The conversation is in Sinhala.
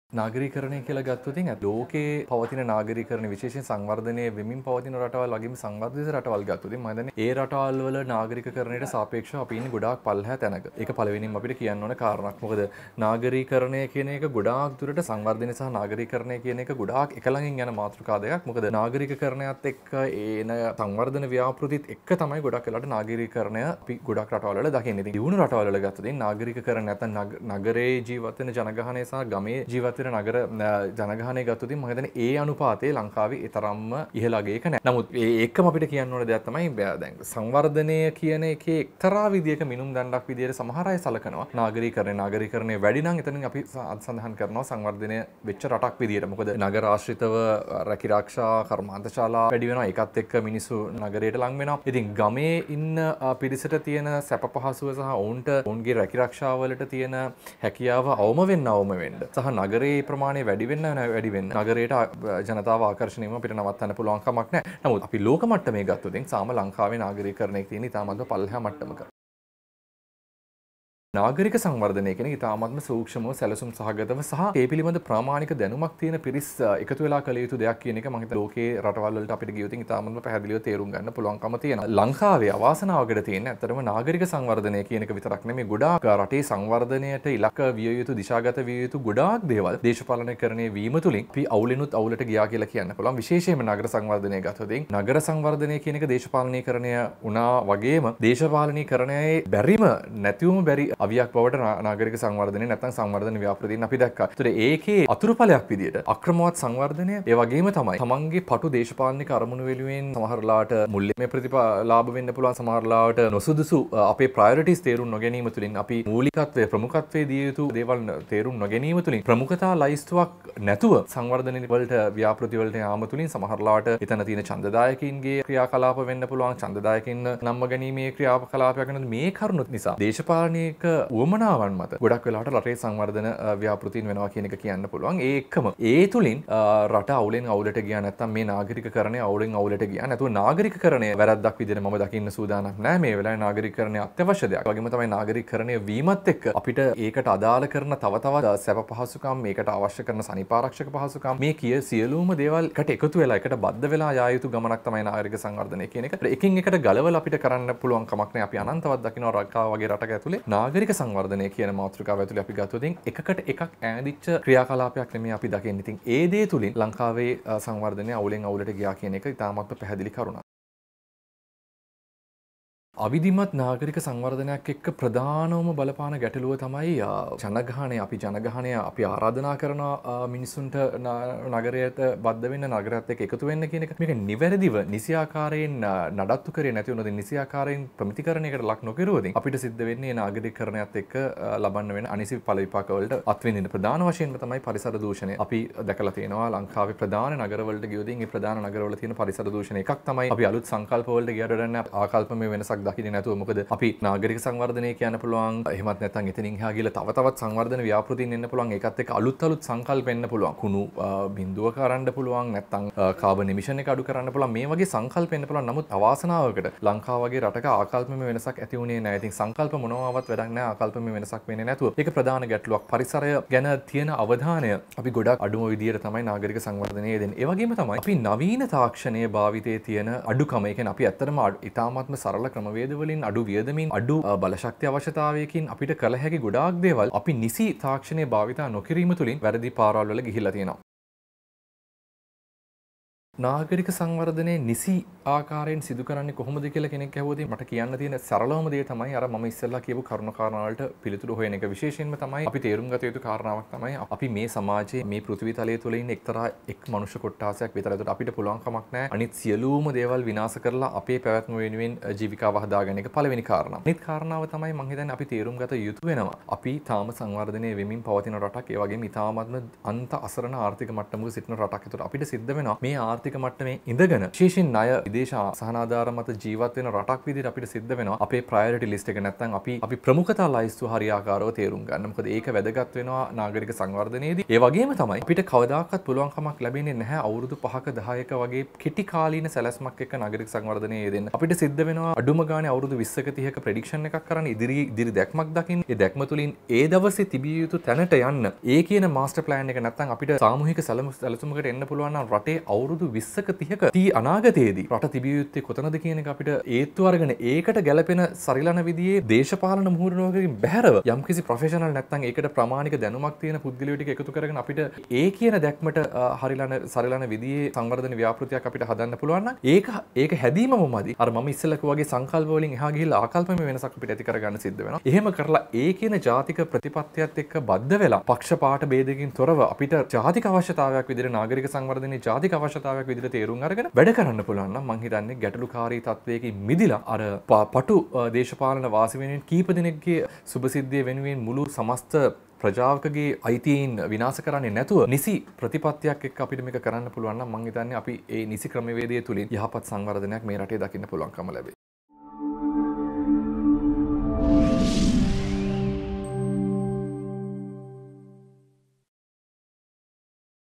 නාගරීකරණය කියලා ගත්තොත් ලෝකයේ පවතින නාගරීකරණ විශේෂයෙන් සංවර්ධනය වෙමින් පවතින රටවල් වගේම සංවර්ධිත රටවල් ගත්තොත් මම හිතන්නේ ඒ රටවල් වල නාගරිකකරණයට සාපේක්ෂව අපි ඉන්නේ ගොඩාක් පල්ලෙහා තැනක. ඒක පළවෙනිම අපිට කියන්න ඕන කාරණාවක්. මොකද නාගරීකරණය කියන එක ගොඩාක් දුරට සංවර්ධනය සහ නාගරීකරණය කියන එක ගොඩාක් එක ළඟින් යන මාතෘකා දෙකක්. මොකද නාගරිකකරණයත් එක්ක එන සංවර්ධන ව්‍යාපෘතිත් එක්ක තමයි ගොඩක් වෙලාවට නාගරීකරණය අපි ගොඩක් රටවල් වල දකින්නේ. ඉතින් දියුණු රටවල් වල ගත්තොත් නාගරිකකරණ නැත්නම් නගරේ ජීවත් වෙන ජනගහනය සහ ගමේ ජීවත් නගර ජනගහනය ගත්තොත් මම හිතන්නේ ඒ අනුපාතයේ ලංකාවේ ඒ තරම්ම ඉහළ අගයක නැහැ. නමුත් ඒකම අපිට කියන්න ඕන දෙයක් තමයි දැන් සංවර්ධනය කියන එකේ එක්තරා විදියක මිනුම් දණ්ඩක් විදියට සමහර අය සලකනවා. නාගරීකරණය වැඩි නම් එතනින් අපි සඳහන් කරනවා සංවර්ධනය වෙච්ච රටක් විදියට. මොකද නගර ආශ්‍රිතව රැකිරක්ෂා කර්මාන්තශාලා වැඩි වෙනවා. ඒකත් එක්ක මිනිස්සු නගරයට ලං වෙනවා. ඉතින් ගමේ ඉන්න පිරිසට තියෙන සැප පහසුව සහ ඔවුන්ගේ රැකිරක්ෂාවලට තියෙන හැකියාව අවම වෙන්න සහ නගරේ ප්‍රමාණය වැඩි වෙන්න නගරයට ජනතාව ආකර්ෂණය වීම අපිට නවත්තන්න පුළුවන් කමක් නැහැ. නමුත් අපි ලෝක මට්ටමේ ගත්තොත් සාම ලංකාවේ නාගරීකරණයේ තියෙන ඉතාමත්ම පල්ලෙහා මට්ටමක. නාගරික සංවර්ධනය කියන ඉතාමත්ම සූක්ෂමව සැලසුම් සහගතව සහ ඒ පිළිබඳ ප්‍රාමාණික දැනුමක් තියෙන පිරිස් එකතු වෙලා කළ යුතු දෙයක් කියන එක මම හිතනවා ලෝකේ රටවල් වලට අපිට ගියොත් ඉතාමත්ම පැහැදිලිව තේරුම් ගන්න පුළුවන්කම තියෙනවා. ලංකාවේ අවාසනාවකට තියෙන ඇත්තටම නාගරික සංවර්ධනය කියන එක විතරක් නෙමෙයි ගොඩාක් රටේ සංවර්ධනයට ඉලක්ක විය යුතු දිශාගත විය යුතු ගොඩාක් දේවල් දේශපාලනීකරණය වීම තුලින් අපි අවුලෙනුත් අවුලට ගියා කියලා කියන්න පුළුවන්. විශේෂයෙන්ම නගර සංවර්ධනය ගත්තොත් නගර සංවර්ධනය කියන එක දේශපාලනීකරණය වුණා වගේම දේශපාලනීකරණයේ බැරිම නැතිවම බැරි අවියක් බවට නාගරික සංවර්ධනය නැත්නම් සංවර්ධන ව්‍යාපෘතීන් අපි දැක්කා. ඒතර ඒකේ අතුරුඵලයක් විදියට අක්‍රමවත් සංවර්ධනය ඒ වගේම තමයි තමන්ගේ පටු දේශපාලනික අරමුණු වෙනුවෙන් සමහරලාට මුල්‍යමය ප්‍රතිලාභ වෙන්න පුළුවන් සමහරලාට නොසුදුසු අපේ ප්‍රයොරිටිස් තේරුම් නොගැනීම තුලින් අපි මූලිකත්වයේ ප්‍රමුඛත්වයේ දිය යුතු දේවල් තේරුම් නොගැනීම තුලින් ප්‍රමුඛතා ලයිස්තුවක් නැතුව සංවර්ධන වලට ව්‍යාපෘති වලට යාම තුලින් සමහරලාට එතන තියෙන ඡන්දදායකින්ගේ ක්‍රියාකලාප වෙන්න පුළුවන් ඡන්දදායකින් නම්ම ගැනීමේ ක්‍රියාකලාපයක් වෙන මේ කරුණුත් නිසා දේශපාලනික උවමනාවන් මත ගොඩක් වෙලාවට රටේ සංවර්ධන ව්‍යාපෘතීන් වෙනවා කියන එක කියන්න පුළුවන්. ඒ එක්කම ඒ තුලින් රට අවුලෙන් අවුලට ගියා නැත්නම් මේ නාගරිකකරණය අවුලෙන් අවුලට ගියා නැතුව නාගරිකකරණය වැරද්දක් විදිහට මම දකින්න සූදානම් නැහැ. මේ වෙලාවේ නාගරිකකරණය අත්‍යවශ්‍ය දෙයක්. ඒ වගේම තමයි නාගරිකකරණය වීමත් එක්ක අපිට ඒකට අදාළ කරන තව තවත් සැප පහසුකම් මේකට අවශ්‍ය කරන සනීපාරක්ෂක පහසුකම් මේ සියලුම දේවල් එකට එකතු වෙලා එකට බද්ධ වෙලා යා යුතු ගමනක් තමයි නාගරික සංවර්ධනය කියන එක. එකින් එකට ගලවලා අපිට කරන්න පුළුවන් කමක් නැහැ. අපි අනන්තවත් දකින්න රටාව වගේ රටක ඇතුලේ නාගරික සංවර්ධනය කියන මාතෘකාව ඇතුලේ අපි ගත්තොත් එකකට එකක් ඈඳිච්ච ක්‍රියාකලාපයක් නෙමෙයි අපි දකින්නේ. ඉතින් ඒ දේ තුලින් ලංකාවේ සංවර්ධනය අවුලෙන් අවුලට ගියා කියන එක ඉතාමත්ම පැහැදිලි කරුණක්. අවිධිමත් නාගරික සංවර්ධනයක් එක්ක ප්‍රධානවම බලපාන ගැටලුව තමයි ජනගහනය. අපි ආරාධනා කරන මිනිසුන්ට නගරයට බද්ධ වෙන්න නගරයත් එක්ක එකතු වෙන්න කියන එක. මේක නිවැරදිව නිසියාකාරයෙන් නඩත්තු කරේ නැති වුණොත් නිසියාකාරයෙන් ප්‍රමිතිකරණයකට ලක් නොකරුවොත් අපිට සිද්ධ වෙන්නේ නාගරිකකරණයත් එක්ක ලබන්න වෙන අනිසි ඵල විපාක වලට අත්විඳින්න. ප්‍රධාන වශයෙන්ම තමයි පරිසර දූෂණය. අපි දැකලා තියෙනවා ලංකාවේ ප්‍රධාන නගරවලට ගියොත් මේ ප්‍රධාන නගරවල තියෙන පරිසර දූෂණ එකක් තමයි අපි අලුත් සංකල්ප වලට ගියට වඩා ආකල්පමය වෙනසක් දකින්නේ නැතුව. මොකද අපි නාගරික සංවර්ධනය කියන්න පුළුවන් එහෙමත් නැත්නම් එතනින් එහා ගිහලා තවත් සංවර්ධන ව්‍යාපෘතීන් එන්න පුළුවන්. ඒකත් එක්ක අලුත් සංකල්ප එන්න පුළුවන්. කුණු බිඳුව කරන්න පුළුවන් නැත්නම් කාබන් එමිෂන් එක අඩු කරන්න පුළුවන්. මේ වගේ සංකල්ප එන්න පුළුවන්. නමුත් අවාසනාවකට ලංකාව වගේ රටක ආකල්පමය වෙනසක් ඇති වුණේ නැහැ. ඉතින් සංකල්ප මොනවාවත් වැඩක් නැහැ ආකල්පමය වෙනසක් වෙන්නේ නැතුව. ඒක ප්‍රධාන ගැටලුවක්. පරිසරය ගැන තියෙන අවධානය අපි ගොඩක් අඩුම විදියට තමයි නාගරික සංවර්ධනයේ දෙන්නේ. ඒ වගේම තමයි අපි නවීන තාක්ෂණයේ භාවිතයේ තියෙන අඩුකම. ඒ කියන්නේ අපි ඇත්තටම ඉතාමත්ම සරල ක්‍රමවේද වලින් අඩු වියදමින් අඩු බලශක්ති අවශ්‍යතාවයකින් අපිට කළ හැකි ගොඩාක් දේවල් අපි නිසි තාක්ෂණය භාවිතා නොකිරීම තුළින් වැරදි පාරවල් වල ගිහිල්ලා තියෙනවා. නාගරික සංවර්ධනය නිසි ආකාරයෙන් සිදු කරන්නේ කොහොමද කියලා කෙනෙක් ඇහුවොත් මට කියන්න තියෙන සරලවම දේ තමයි අර මම ඉස්සෙල්ලා කියපු කරුණු කාරණා වලට පිළිතුරු හොයන එක. විශේෂයෙන්ම තමයි අපි තේරුම් ගත යුතු කාරණාවක් තමයි අපි මේ සමාජයේ මේ පෘථිවි තලයේ තුල ඉන්න එක්තරා එක් මනුෂ්‍ය කොට්ටාසයක් විතර. ඒකට අපිට පුළුවන් කමක් නැහැ අනිත් සියලුම දේවල් විනාශ කරලා අපේ පැවැත්ම වෙනුවෙන් ජීවිකාව හදාගන්න එක පළවෙනි කාරණාව. අනිත් කාරණාව තමයි මම හිතන්නේ අපි තේරුම් ගත යුතු වෙනවා. අපි තාම සංවර්ධනය වෙමින් පවතින රටක්. ඒ වගේම ඉතාමත්ම අන්ත අසරණ ආර්ථික මට්ටමක සිටින රටක්. ඒකට අපිට සිද්ධ වෙනවා මේ ආර්ථික ආර්ථික මට්ටමේ ඉඳගෙන විශේෂයෙන් ණය විදේශ සහනාධාර මත ජීවත් වෙන රටක් විදිහට අපිට සිද්ධ වෙනවා අපේ ප්‍රයොරිටි ලිස්ට් එක නැත්නම් අපි ප්‍රමුඛතා ලයිස්තුව හරියාකාරව තේරුම් ගන්න. මොකද ඒක වැදගත් වෙනවා නාගරික සංවර්ධනයේදී. ඒ වගේම තමයි අපිට කවදාකවත් පුළුවන් කමක් ලැබෙන්නේ නැහැ අවුරුදු 5ක 10ක වගේ කෙටි කාලීන සැලැස්මක් එක්ක නාගරික සංවර්ධනය යෙදෙන්න. අපිට සිද්ධ වෙනවා අඩුම ගානේ අවුරුදු 20ක 30ක ප්‍රෙඩික්ෂන් එකක් කරන්න ඉදිරි දැක්මක් දකින්න. ඒ දැක්ම තුලින් ඒ දවසේ තිබිය යුතු තැනට යන්න. ඒ කියන මාස්ටර් ප්ලෑන් එක නැත්නම් අපිට සාමූහික සැලසුමකට එන්න පුළුවන් නම් රටේ අවුරුදු 20ක 30ක අනාගතයේදී රට තිබිය යුත්තේ කොතනද කියන එක අපිට ඒත්තු අරගෙන ඒකට ගැළපෙන සරිලන විදිහේ දේශපාලන මුහුණුවකින් බැහැරව යම්කිසි ප්‍රොෆෙෂනල් නැත්නම් ඒකට ප්‍රමාණික දැනුමක් තියෙන පුද්ගලයෝ ටික එකතු කරගෙන අපිට ඒ කියන දැක්මට සරිලන විදිහේ සංවර්ධන ව්‍යාපෘතියක් අපිට හදන්න පුළුවන් නම් ඒක හැදීමම මදි. අර මම ඉස්සෙල්ලා කිව්වාගේ සංකල්ප වලින් එහා ගිහිල්ලා ආකල්පමය වෙනසක් අපිට ඇති කරගන්න සිද්ධ වෙනවා. එහෙම කරලා ඒ කියන ජාතික ප්‍රතිපත්තියත් එක්ක බද්ධ වෙලා පක්ෂපාත ભેදකින් තොරව අපිට ජාතික අවශ්‍යතාවයක් විදිහට නාගරික සංවර්ධනයේ ජාතික අවශ්‍යතාවයක් විදිහට තේරුම් අරගෙන වැඩ කරන්න පුළුවන් නම් මං හිතන්නේ ගැටලුකාරී තත්වයකින් මිදිලා අර පටු දේශපාලන වාසි වෙනුවෙන් කීප දෙනෙක්ගේ සුභසිද්ධිය වෙනුවෙන් මුළු සමස්ත ප්‍රජාවකගේ අයිතීන් විනාශ කරන්නේ නැතුව නිසි ප්‍රතිපත්තියක් එක්ක අපිට මේක කරන්න පුළුවන් නම් මං හිතන්නේ අපි ඒ නිසි ක්‍රමවේදය තුලින් යහපත් සංවර්ධනයක් මේ රටේ දකින්න පුළුවන්කම ලැබේ.